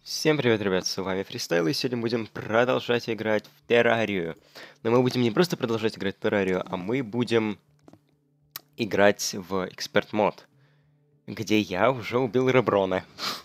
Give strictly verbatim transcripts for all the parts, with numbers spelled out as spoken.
Всем привет, ребят, с вами Фристайл, и сегодня будем продолжать играть в Террарию. Но мы будем не просто продолжать играть в Террарию, а мы будем играть в Эксперт мод, где я уже убил Реброна.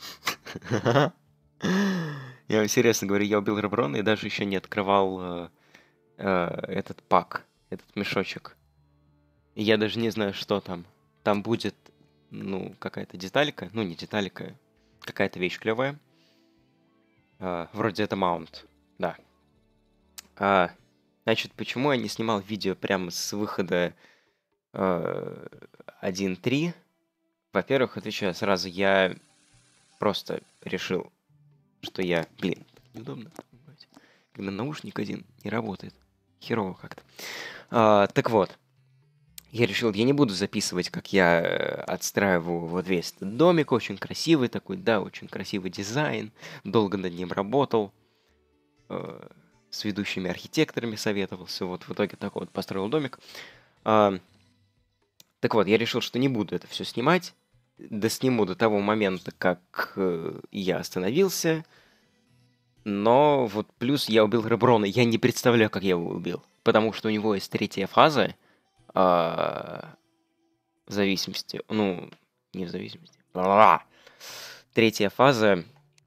Я вам серьезно говорю, я убил Реброна и даже еще не открывал э, э, этот пак, этот мешочек. И я даже не знаю, что там. Там будет, ну, какая-то деталька, ну, не деталька, какая-то вещь клевая. Uh, вроде это маунт, да. Uh, значит, почему я не снимал видео прямо с выхода uh, один точка три? Во-первых, отвечаю сразу, я просто решил, что я... Блин, неудобно, когда наушник один не работает. Херово как-то. Uh, так вот, я решил, я не буду записывать, как я отстраиваю вот весь этот домик. Очень красивый такой, да, очень красивый дизайн. Долго над ним работал. Э, с ведущими архитекторами советовался. Вот в итоге такой вот построил домик. А, так вот, я решил, что не буду это все снимать. Да сниму до того момента, как э, я остановился. Но вот плюс я убил Реброна. Я не представляю, как я его убил. Потому что у него есть третья фаза. А, в зависимости... Ну, не в зависимости. Бла-бла-бла. Третья фаза,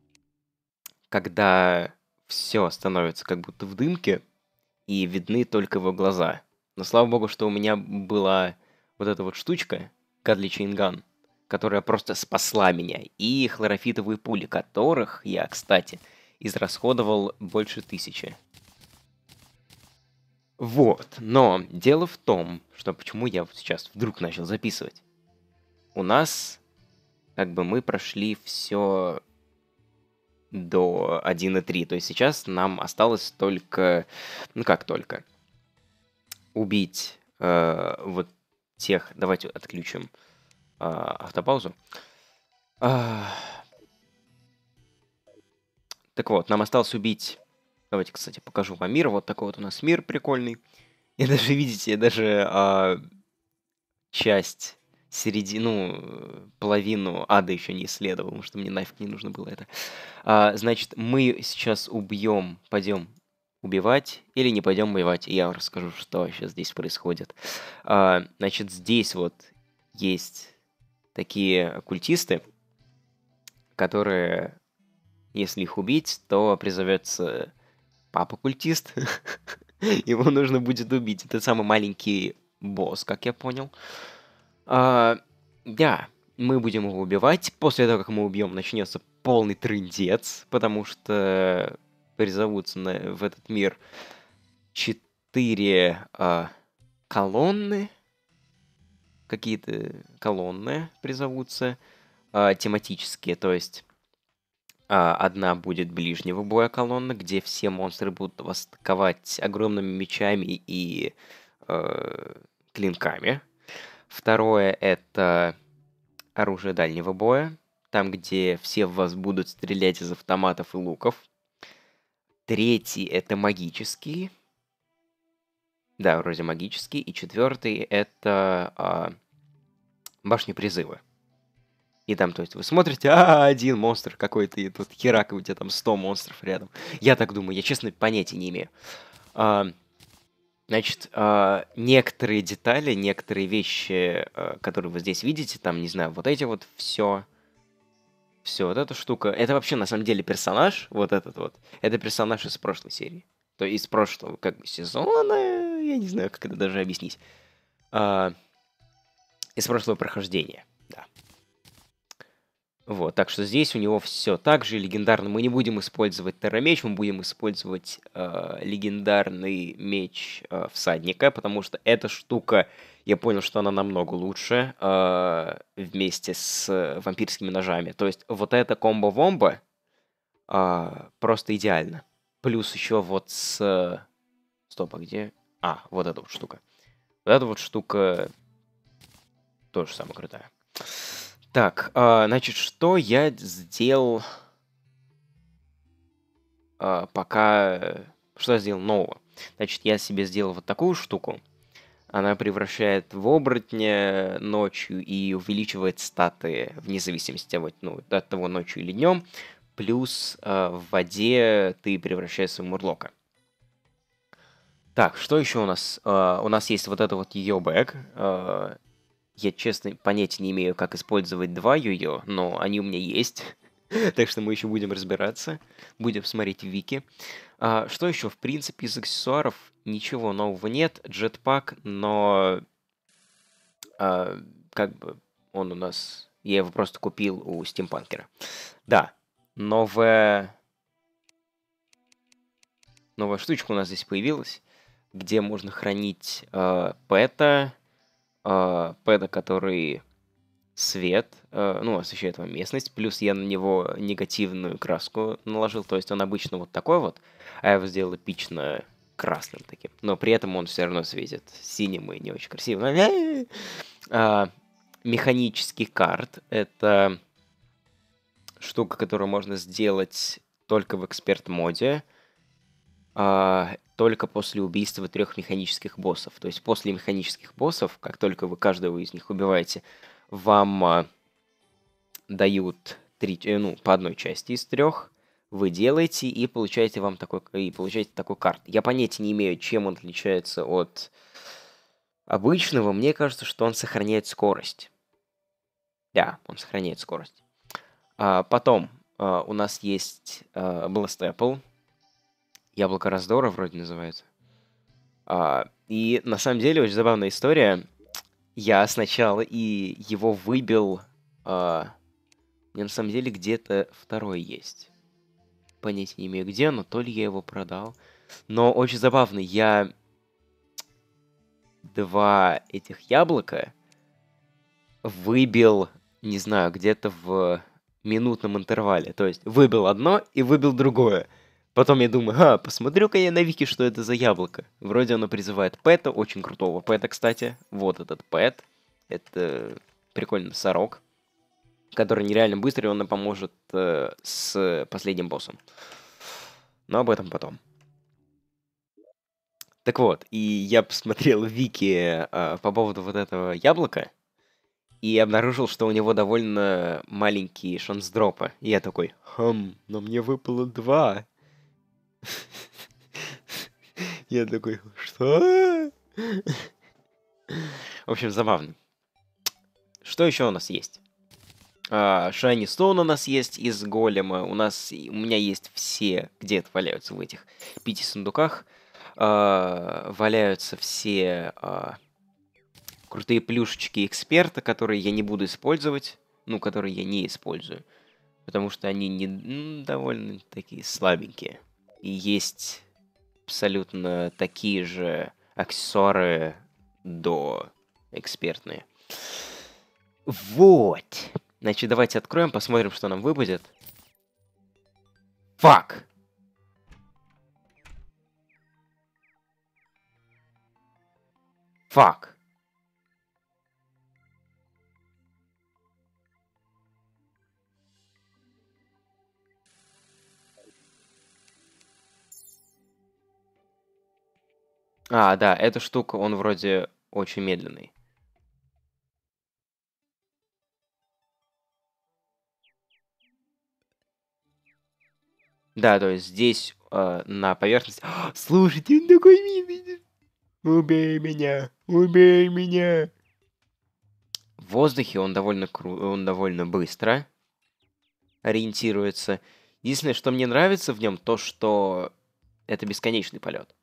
когда все становится как будто в дымке, и видны только его глаза. Но слава богу, что у меня была вот эта вот штучка, Godly Chain Gun, которая просто спасла меня. И хлорофитовые пули, которых я, кстати, израсходовал больше тысячи. Вот, но дело в том, что почему я вот сейчас вдруг начал записывать. У нас, как бы, мы прошли все до один точка три, то есть сейчас нам осталось только, ну как только, убить э, вот тех... Давайте отключим э, автопаузу. А, так вот, нам осталось убить... Давайте, кстати, покажу вам мир. Вот такой вот у нас мир прикольный. И даже, видите, я даже а, часть, середину, половину ада еще не исследовал, потому что мне нафиг не нужно было это. А, значит, мы сейчас убьем, пойдем убивать или не пойдем убивать. И я вам расскажу, что сейчас здесь происходит. А, значит, здесь вот есть такие оккультисты, которые, если их убить, то призовется папа-культист. Его нужно будет убить. Это самый маленький босс, как я понял. А, да, мы будем его убивать. После того, как мы убьем, начнется полный трындец, потому что призовутся на, в этот мир четыре а, колонны. Какие-то колонны призовутся а, тематические, то есть а, одна будет ближнего боя колонна, где все монстры будут вас атаковать огромными мечами и э, клинками. Второе — это оружие дальнего боя, там, где все в вас будут стрелять из автоматов и луков. Третий — это магический. Да, вроде магический. И четвертый — это а, башни призыва. И там, то есть, вы смотрите, а, один монстр какой-то, и тут херак, и у тебя там сто монстров рядом. Я так думаю, я, честно, понятия не имею. А, значит, а, некоторые детали, некоторые вещи, а, которые вы здесь видите, там, не знаю, вот эти вот все, все, вот эта штука, это вообще, на самом деле, персонаж, вот этот вот, это персонаж из прошлой серии. То есть, из прошлого, как бы, сезона, я не знаю, как это даже объяснить. А, из прошлого прохождения, да. Вот, так что здесь у него все так же легендарно. Мы не будем использовать террамеч, мы будем использовать э, легендарный меч э, всадника, потому что эта штука, я понял, что она намного лучше э, вместе с вампирскими ножами. То есть вот эта комбо-вомба э, просто идеально. Плюс еще вот с... Стоп, а где? А, вот эта вот штука. Вот эта вот штука тоже самая крутая. Так, а, значит, что я сделал а, пока... Что я сделал нового? Значит, я себе сделал вот такую штуку. Она превращает в оборотня ночью и увеличивает статы вне зависимости от, ну, от того, ночью или днем. плюс э, в воде ты превращаешься в мурлока. Так, что еще у нас? Э, у нас есть вот это вот йо бэг. Э, я, честно, понятия не имею, как использовать два йо-йо, но они у меня есть. Так что мы еще будем разбираться. Будем смотреть в вики. А, что еще? В принципе, из аксессуаров ничего нового нет. Джетпак, но... а, как бы он у нас... Я его просто купил у стимпанкера. Да, новая... Новая штучка у нас здесь появилась, где можно хранить э, пэта, э, пэта, который свет, э, ну, освещает вам местность, плюс я на него негативную краску наложил, то есть он обычно вот такой вот, а я его сделал эпично красным таким, но при этом он все равно светит синим и не очень красиво. А, механический карт — это штука, которую можно сделать только в эксперт-моде, а, только после убийства трех механических боссов. То есть после механических боссов, как только вы каждого из них убиваете, вам а, дают три, э, ну, по одной части из трех, вы делаете и получаете вам такой, и получаете такой карт. Я понятия не имею, чем он отличается от обычного. Мне кажется, что он сохраняет скорость. Да, он сохраняет скорость. А, потом а, у нас есть а, Blast Apple. Яблоко раздора вроде называется. А, и на самом деле очень забавная история. Я сначала и его выбил... А, у меня на самом деле где-то второй есть. Понятия не имею где, но то ли я его продал. Но очень забавно, я два этих яблока выбил, не знаю, где-то в минутном интервале. То есть выбил одно и выбил другое. Потом я думаю, а, посмотрю-ка я на вики, что это за яблоко. Вроде оно призывает пэта, очень крутого пэта, кстати. Вот этот пэт. Это прикольный носорог, который нереально быстрый, он нам поможет э, с последним боссом. Но об этом потом. Так вот, и я посмотрел вики э, по поводу вот этого яблока и обнаружил, что у него довольно маленький шанс дропа. И я такой, хм, но мне выпало два. Я такой, что? В общем, забавно. Что еще у нас есть? Шайни Стоун у нас есть из голема. У нас, у меня есть все, где-то валяются в этих пяти сундуках. Uh, валяются все uh, крутые плюшечки эксперта, которые я не буду использовать. Ну, которые я не использую. Потому что они не, ну, довольно такие слабенькие. И есть абсолютно такие же аксессуары до экспертные. Вот. Значит, давайте откроем, посмотрим, что нам выпадет. Фак! Фак! А, да, эта штука, он вроде очень медленный. Да, то есть здесь э, на поверхности... О, слушайте, он такой милый. Убей меня, убей меня. В воздухе он довольно, кру... он довольно быстро ориентируется. Единственное, что мне нравится в нем, то, что это бесконечный полет.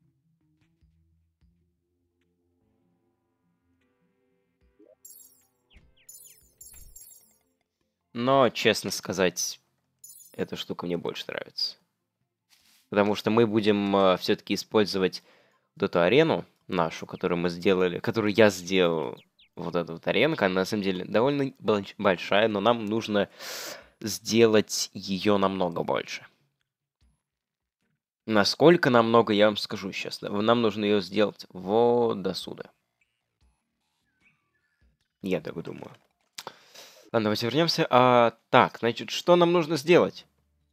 Но, честно сказать, эта штука мне больше нравится. Потому что мы будем э, все-таки использовать вот эту арену нашу, которую мы сделали, которую я сделал. Вот эта вот аренка, она на самом деле довольно большая, но нам нужно сделать ее намного больше. Насколько намного, я вам скажу сейчас. Нам нужно ее сделать вот до сюда. Я так думаю. Ладно, давайте вернемся. А, так, значит, что нам нужно сделать?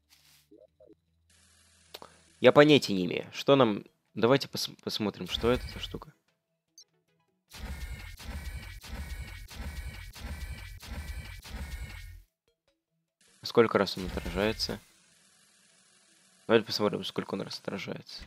Я понятия не имею. Что нам... Давайте пос посмотрим, что это за штука. Сколько раз он отражается? Давайте посмотрим, сколько он раз отражается.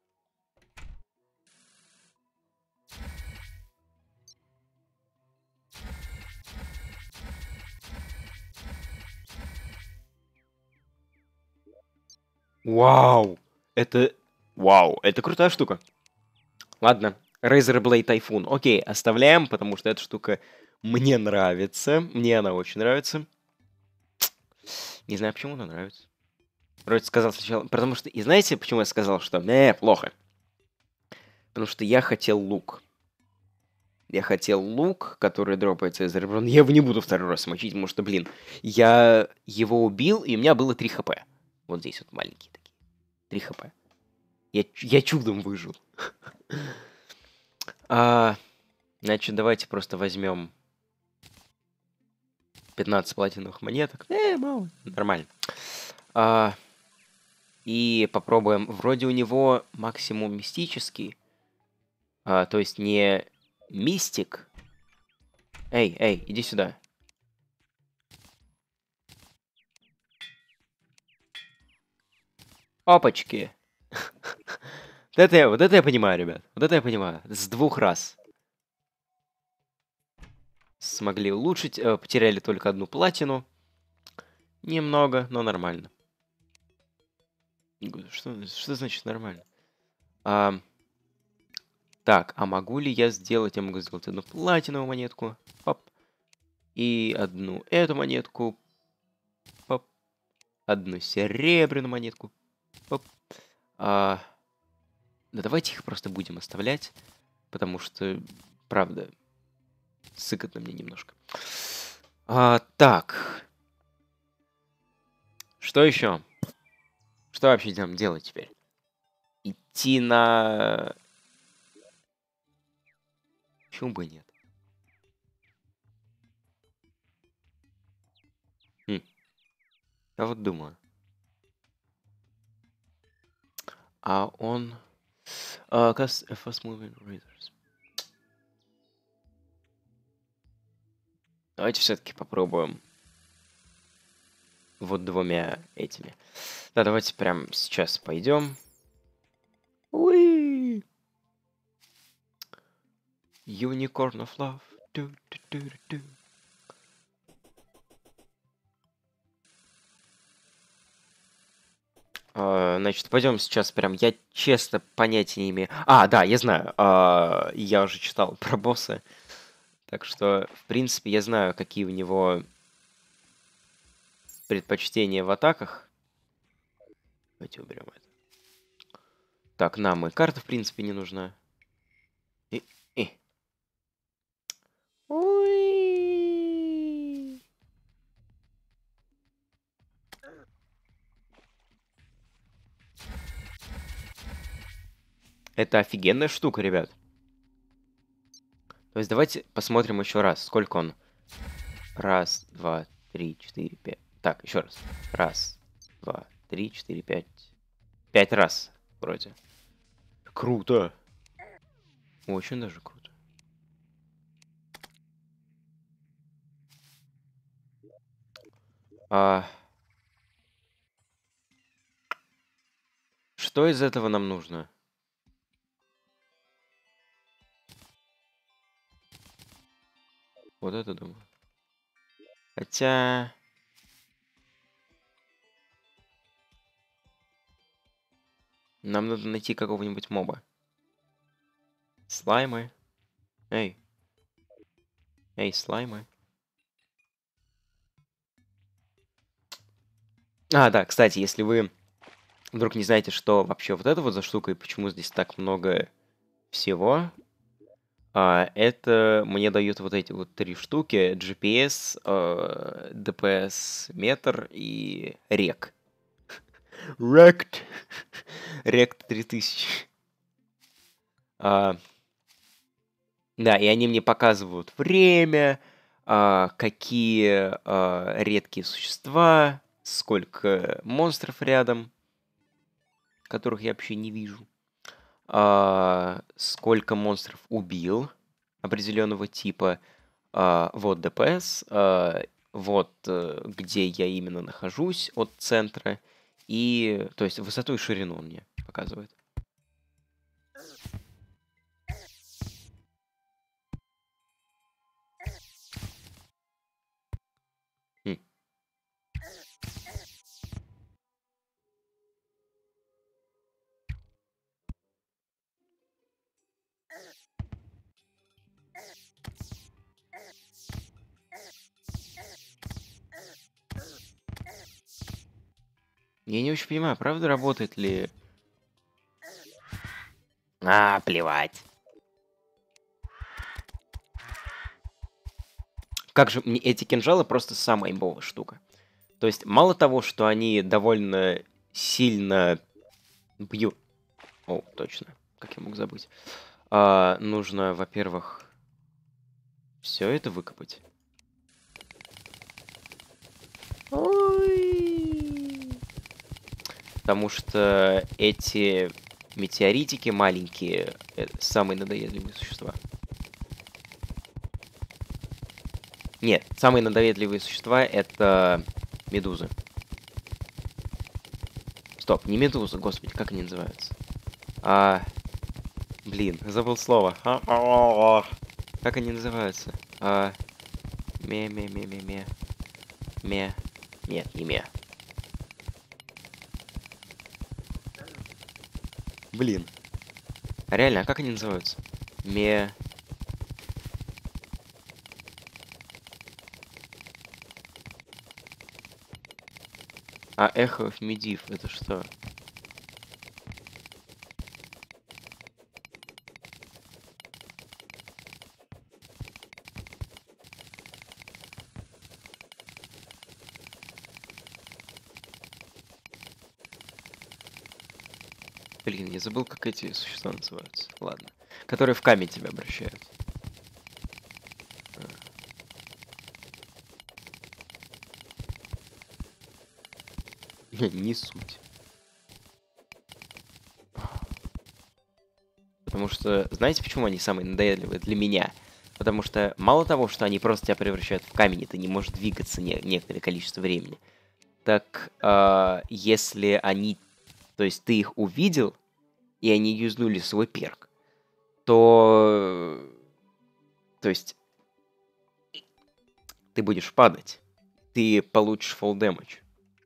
Вау! Это... Вау, это крутая штука. Ладно, Razer Blade Typhoon. Окей, оставляем, потому что эта штука мне нравится. Мне она очень нравится. Не знаю, почему она нравится. Вроде сказал сначала... Потому что... И знаете, почему я сказал, что... Не, плохо. Потому что я хотел лук. Я хотел лук, который дропается из реброн. Я его не буду второй раз мочить, потому что, блин, я его убил, и у меня было три хп. Вот здесь вот маленькие такие. три хп. Я, я чудом выжил. а, значит, давайте просто возьмем пятнадцать платиновых монеток. Э, мало. Нормально. А, и попробуем. Вроде у него максимум мистический. А, то есть не мистик. Эй, эй, иди сюда. Опачки. Вот это, я, вот это я понимаю, ребят. Вот это я понимаю. С двух раз. Смогли улучшить. Э, потеряли только одну платину. Немного, но нормально. Что, что значит нормально? А, так, а могу ли я сделать? Я могу сделать одну платиновую монетку. Пап. И одну эту монетку. Пап. Одну серебряную монетку. Пап. А, да давайте их просто будем оставлять. Потому что, правда, сыкотно мне немножко. А, так. Что еще? Что вообще нам делать теперь? Идти на... Почему бы нет? Хм. Я вот думаю. А он... Uh, cast a fast moving razors. Давайте все-таки попробуем вот двумя этими. Да, давайте прямо сейчас пойдем. Уи! Unicorn of Love. Ду -ду -ду -ду. Uh, значит, пойдем сейчас прям. Я честно понятия не имею. А, да, я знаю. Uh, я уже читал про босса. Так что, в принципе, я знаю, какие у него предпочтения в атаках. Давайте уберем это. Так, нам и карта, в принципе, не нужна. И, и. Уи. Это офигенная штука, ребят. То есть давайте посмотрим еще раз, сколько он. Раз, два, три, четыре, пять. Так, еще раз. Раз, два, три, четыре, пять. Пять раз, вроде. Круто. Очень даже круто. А... Что из этого нам нужно? Вот это думаю. Хотя... Нам надо найти какого-нибудь моба. Слаймы. Эй. Эй, слаймы. А, да, кстати, если вы вдруг не знаете, что вообще вот это вот за штука и почему здесь так много всего, а, это мне дают вот эти вот три штуки: джи пи эс, а, ди пи эс метр и рек. Рект. Рект три тысячи. А, да, и они мне показывают время, а, какие а, редкие существа, сколько монстров рядом, которых я вообще не вижу. А, сколько монстров убил определенного типа. А, вот ди пи эс. А, вот э, где я именно нахожусь от центра, и, то есть, высоту и ширину он мне показывает. Хм. Я не очень понимаю, правда работает ли... А, плевать. Как же мне эти кинжалы просто самая имбовая штука. То есть, мало того, что они довольно сильно бьют... О, точно. Как я мог забыть. А, нужно, во-первых, все это выкопать. Ой. Потому что эти метеоритики маленькие — это самые надоедливые существа. Нет, самые надоедливые существа — это медузы. Стоп, не медузы, господи, как они называются? А, блин, забыл слово. Как они называются? А, ме-ме-ме-ме-ме. Ме. Нет, не ме. Блин. А реально, а как они называются? Ме... А эхо медив, это что? Блин, я забыл, как эти существа называются. Ладно. Которые в камень тебя обращают. Не суть. Потому что, знаете, почему они самые надоедливые для меня? Потому что мало того, что они просто тебя превращают в камень, и ты не можешь двигаться не некоторое количество времени, так э, если они, то есть ты их увидел, и они юзнули свой перк, то, то есть ты будешь падать, ты получишь fall damage.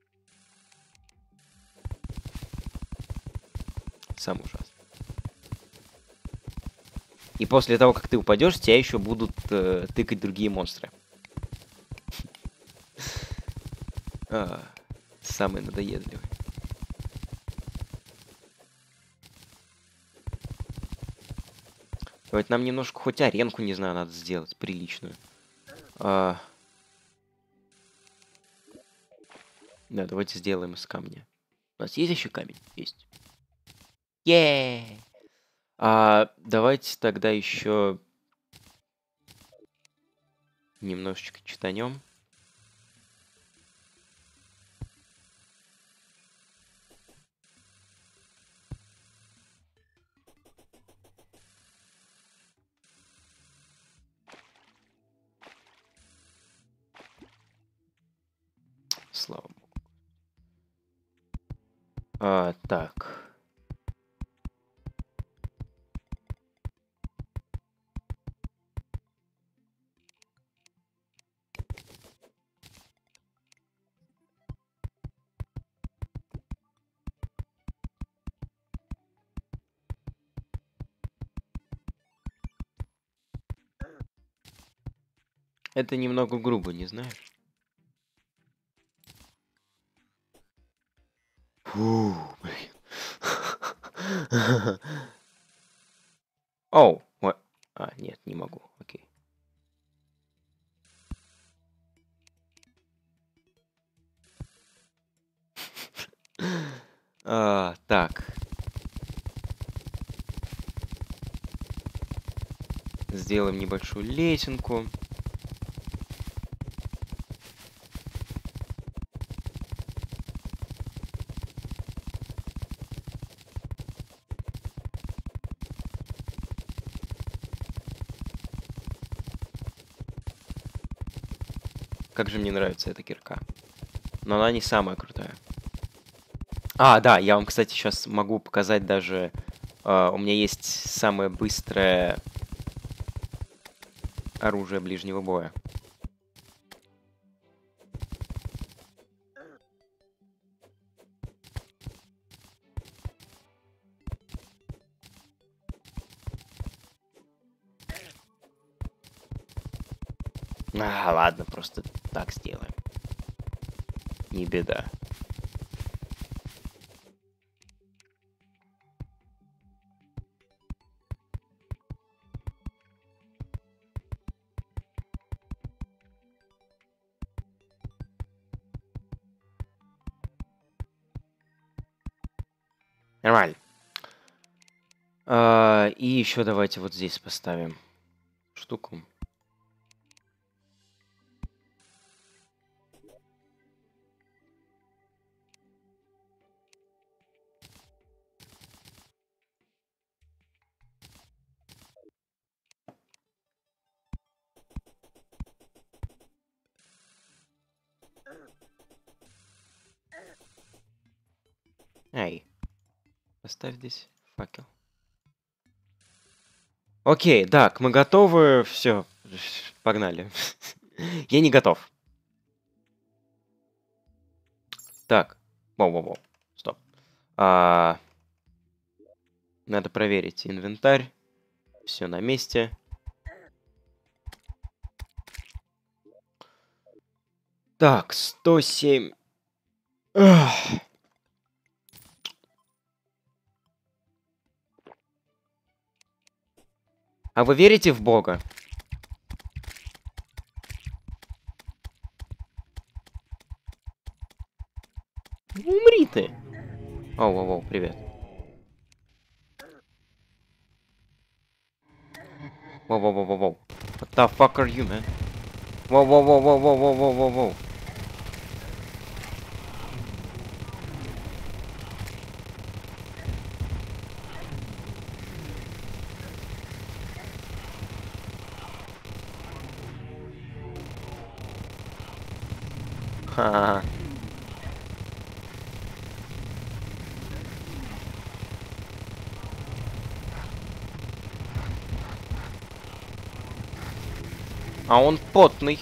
Сам ужас. И после того, как ты упадешь, тебя еще будут э, тыкать другие монстры. А, самые надоедливые. Вот нам немножко хоть аренку, не знаю, надо сделать приличную. А... Да, давайте сделаем из камня. У нас есть еще камень? Есть. Е! А, давайте тогда еще немножечко читанем. Слава богу. А, так. Это немного грубо, не знаешь? Фу, блин. Оу, what? А, нет, не могу. Окей. А, так. Сделаем небольшую лесенку. Как же мне нравится эта кирка. Но она не самая крутая. А, да, я вам, кстати, сейчас могу показать даже... Э, у меня есть самое быстрое оружие ближнего боя. А, ладно, просто так сделаем. Не беда. Нормально. А, и еще давайте вот здесь поставим штуку. Эй, поставь здесь факел. Окей, так, мы готовы. Все, погнали. Я не готов. Так, воу-воу-воу, стоп. А, надо проверить инвентарь. Все на месте. Так, сто семь. Ах. А вы верите в Бога? Умри ты. Оу-оу-оу, привет. Воу-воу-воу-воу. What the fuck are you, man? Воу-воу-воу-воу-воу-воу-воу-воу. Ха-ха. А он потный.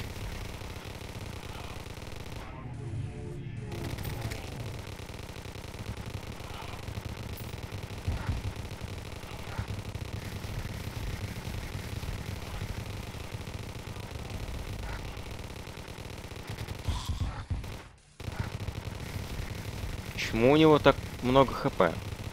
Почему у него так много хп?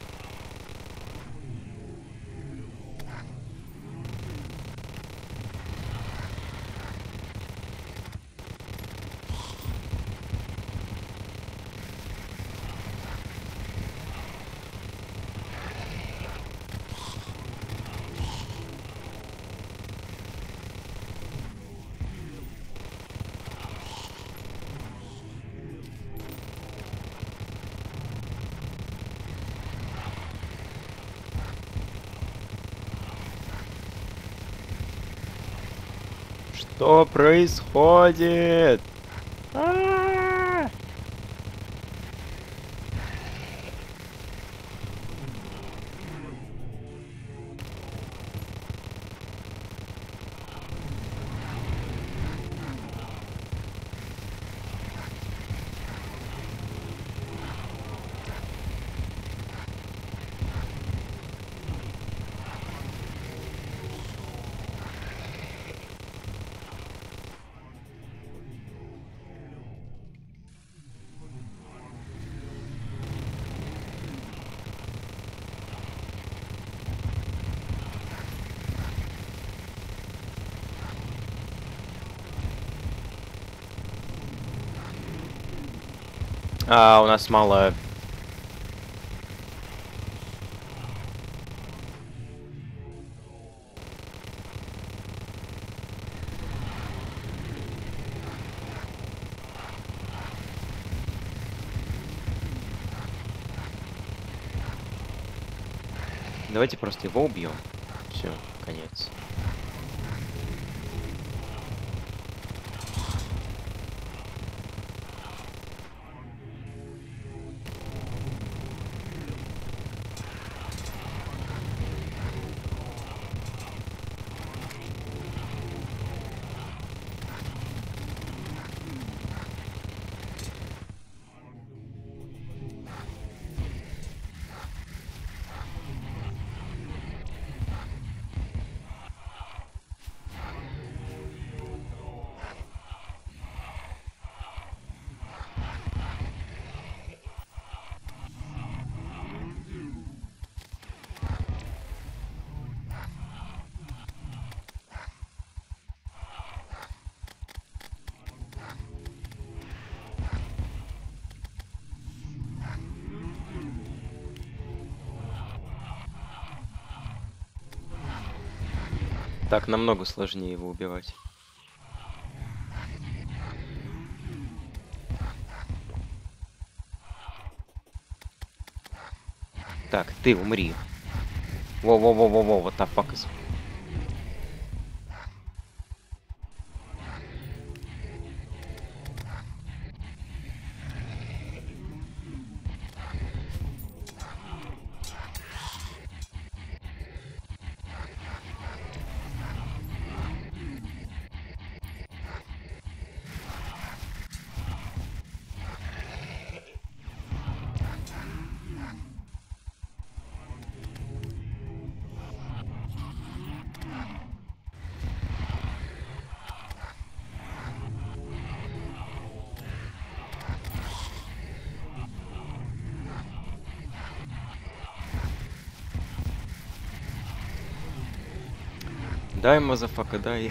Что происходит? А-а-а! А, у нас мало. Давайте просто его убьем. Все, конец. Так, намного сложнее его убивать. Так, ты умри. Во-во-во-во-во, вот так fuck is. Дай, мазафака, дай.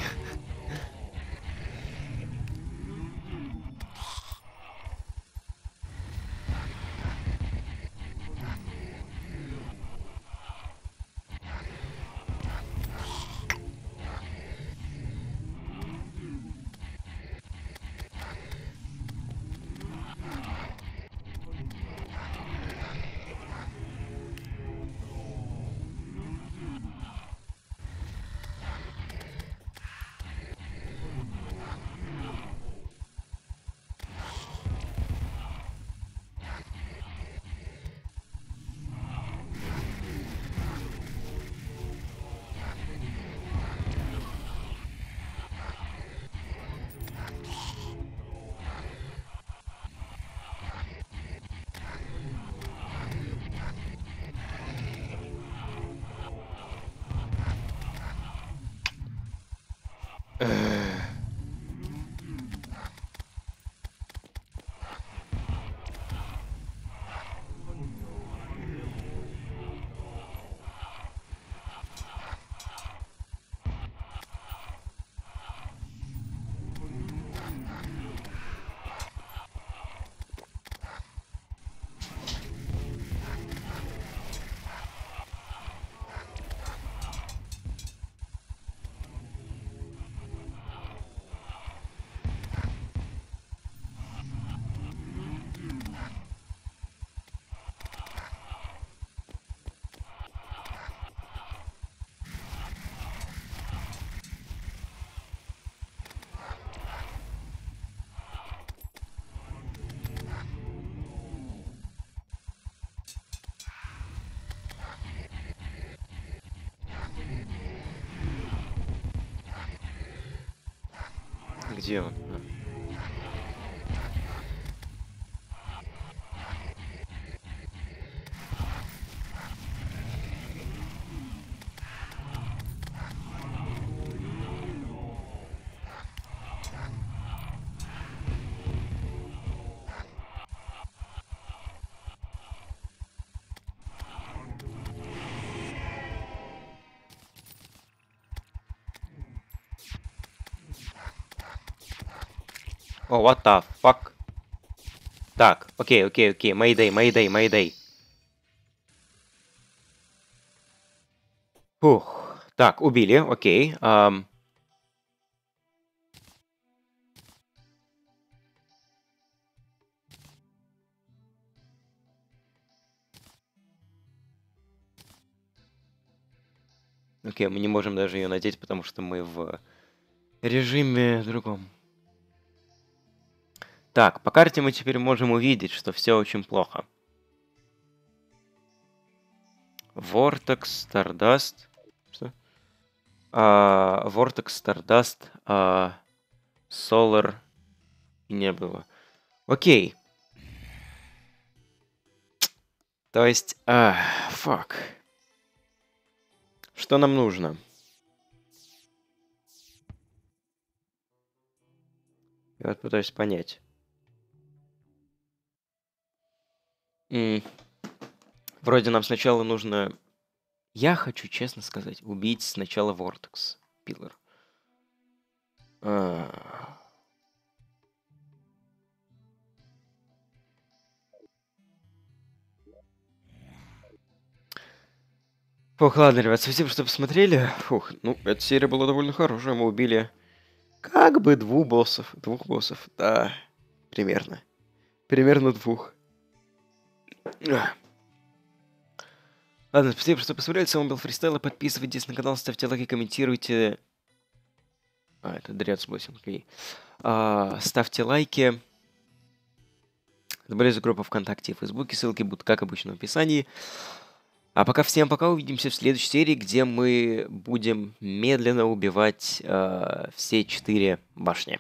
Где он? А. О, what the fuck? Так, окей, окей, окей. Mayday, Mayday, Mayday. Фух. Так, убили, окей. Ам. Окей, мы не можем даже ее надеть, потому что мы в режиме другом. Так, по карте мы теперь можем увидеть, что все очень плохо. Vortex, Stardust. Что? А, Vortex, Stardust, а, Solar не было. Окей. То есть, а, fuck. Что нам нужно? Я вот пытаюсь понять. М. Вроде нам сначала нужно... Я хочу, честно сказать, убить сначала Vortex, Pillar. А. Фух, ладно, ребят, спасибо, что посмотрели. Фух, ну, эта серия была довольно хорошая. Мы убили как бы двух боссов. Двух боссов, да, примерно. Примерно двух. Ладно, спасибо, что посмотрели. С вами был Фристайл. Подписывайтесь на канал, ставьте лайки, комментируйте. А, это Дрец восемь, окей. А, ставьте лайки. Добавляйте группу ВКонтакте и Фейсбуке. Ссылки будут, как обычно, в описании. А пока всем пока. Увидимся в следующей серии, где мы будем медленно убивать э, все четыре башни.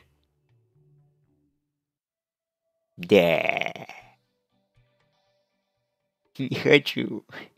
Да. Не хочу.